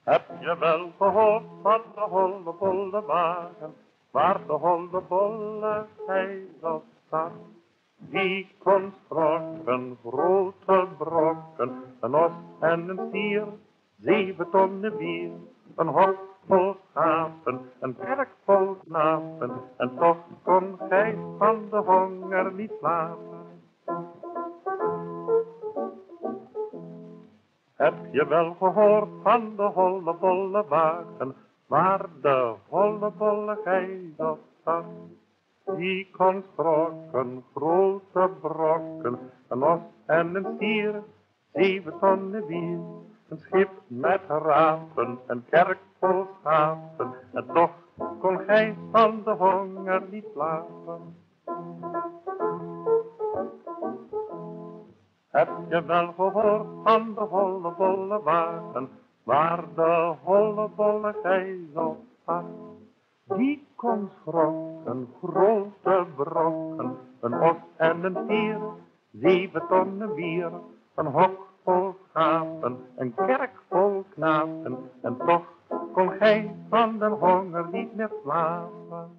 Heb je wel gehoord van de hollebolle wagen, waar de hollebolle geit op staat? Die kon strokken, grote brokken, een os en een stier, 7 tonnen bier, een hok vol schapen, een kerk vol knapen, en toch kon gij van de honger niet slapen. Heb je wel gehoord van de hollebolle wagen, waar de hollebolle geit op zat? Die kon strokken, grote brokken, een os en een stier, 7 tonnen bier, een schip met rapen, een kerk vol schapen, en toch kon gij van de honger niet slapen. Heb je wel gehoord van de hollebolle wagen, waar de hollebolle geit op zat? Die kon schrokken, grote brokken, een os en een stier, 7 tonnen bier, een hok vol schapen, een kerk vol knapen, en toch kon gij van de honger niet meer slapen.